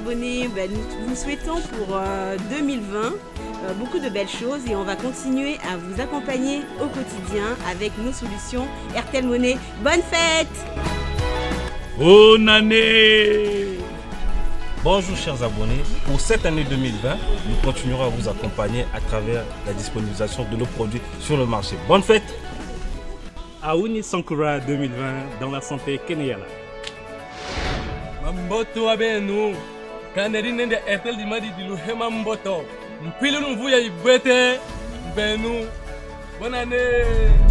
abonnés, nous vous souhaitons pour 2020 beaucoup de belles choses et on va continuer à vous accompagner au quotidien avec nos solutions Airtel Money. Bonne fête! Bonne année! Bonjour chers abonnés, pour cette année 2020, nous continuerons à vous accompagner à travers la disponibilisation de nos produits sur le marché. Bonne fête! Aouni Sankura 2020 dans la santé kenyana. Mamboto abenu, kaneri nende Airtel di madi di luhema mboto. Mpili numvuya ibete, benu. Bonne année!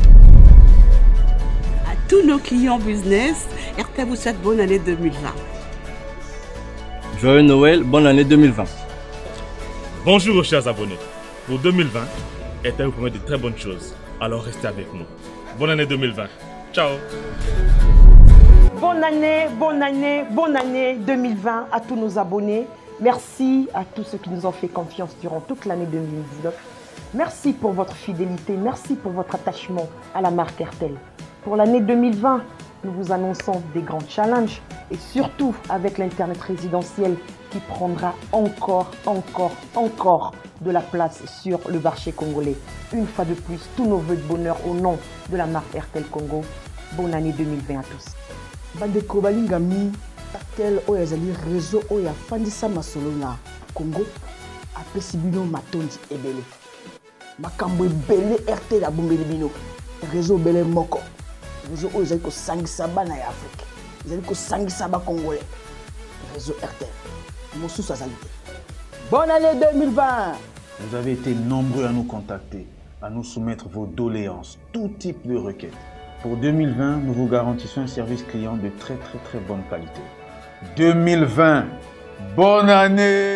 À tous nos clients business, Airtel vous souhaite bonne année 2020. Joyeux Noël, bonne année 2020. Bonjour chers abonnés. Pour 2020, Airtel vous promet de très bonnes choses. Alors restez avec nous. Bonne année 2020. Ciao. Bonne année 2020 à tous nos abonnés. Merci à tous ceux qui nous ont fait confiance durant toute l'année 2019. Merci pour votre fidélité, merci pour votre attachement à la marque Airtel. Pour l'année 2020, nous vous annonçons des grands challenges et surtout avec l'Internet résidentiel qui prendra encore de la place sur le marché congolais. Une fois de plus, tous nos vœux de bonheur au nom de la marque Airtel Congo. Bonne année 2020 à tous. Bandeko balingami Airtel oyo ezali réseau oyo afandisa masolo na Congo apesi bino matondi ebele. Makambo ebele Airtel abombeli bino. Réseau bele moko. Réseau oyo ezali kosangisa bana ya Afrique. Ezali kosangisa ba Congolais. Réseau Airtel. Mosusu azali te. Bonne année 2020. Vous avez été nombreux à nous contacter, à nous soumettre vos doléances, tout type de requêtes. Pour 2020, nous vous garantissons un service client de très bonne qualité. 2020, bonne année!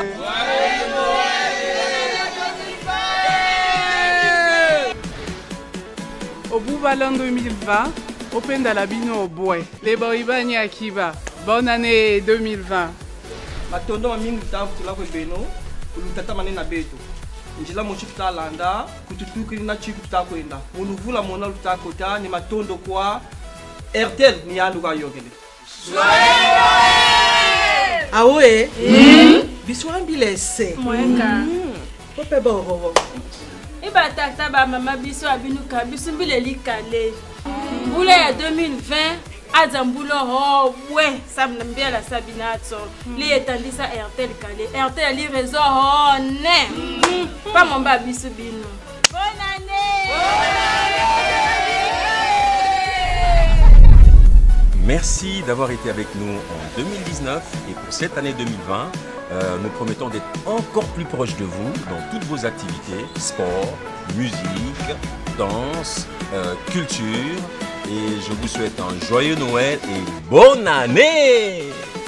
Au Boubalan 2020, Open Dalabino au Boy, les Boribani Akiba, bonne année 2020. Matondo mingi tafutula ko beno ulutata manena beto njila mo chifta landa kututuki na chiku tutakwenda muluvula mona lutakota ni matondo kwa Airtel ni yandu ka yogele awe biswambi lese mwenga pope boro iba tata ba mama biso abinuka bisumbile likale bule ya 2020 Azambulo ho ouais sabna mbela sabina tso li etandisa Airtel kale Airtel li réseau ho ne pas mon babi subino. Bonne année. Merci d'avoir été avec nous en 2019 et pour cette année 2020, nous promettons d'être encore plus proches de vous dans toutes vos activités, sport, musique, danse, culture. Et je vous souhaite un joyeux Noël et bonne année!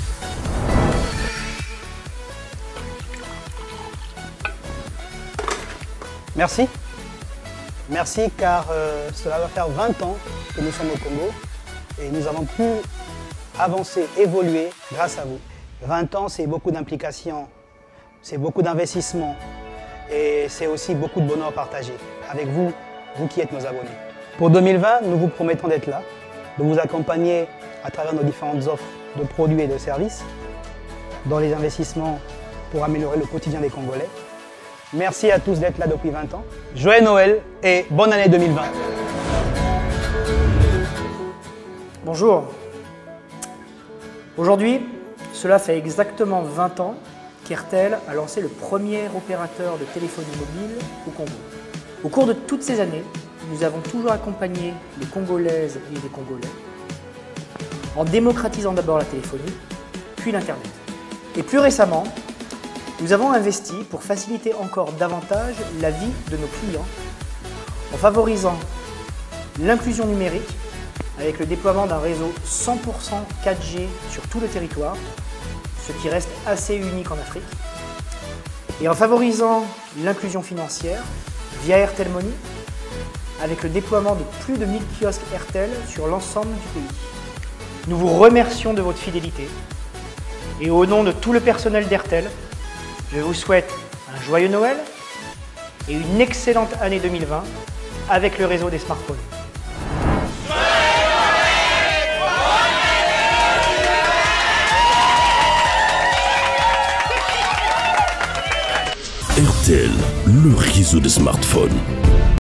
Merci. Merci car cela va faire 20 ans que nous sommes au Congo et nous avons pu avancer, évoluer grâce à vous. 20 ans, c'est beaucoup d'implications, c'est beaucoup d'investissements et c'est aussi beaucoup de bonheur partagé avec vous, vous qui êtes nos abonnés. Pour 2020, nous vous promettons d'être là, de vous accompagner à travers nos différentes offres de produits et de services, dans les investissements pour améliorer le quotidien des Congolais. Merci à tous d'être là depuis 20 ans. Joyeux Noël et bonne année 2020. Bonjour. Aujourd'hui, cela fait exactement 20 ans qu'Airtel a lancé le premier opérateur de téléphonie mobile au Congo. Au cours de toutes ces années, nous avons toujours accompagné les Congolaises et les Congolais en démocratisant d'abord la téléphonie, puis l'Internet. Et plus récemment, nous avons investi pour faciliter encore davantage la vie de nos clients en favorisant l'inclusion numérique avec le déploiement d'un réseau 100% 4G sur tout le territoire, ce qui reste assez unique en Afrique, et en favorisant l'inclusion financière via Airtel Money avec le déploiement de plus de 1000 kiosques Airtel sur l'ensemble du pays. Nous vous remercions de votre fidélité et au nom de tout le personnel d'Airtel, je vous souhaite un joyeux Noël et une excellente année 2020 avec le réseau des smartphones. RTL, le réseau de smartphones.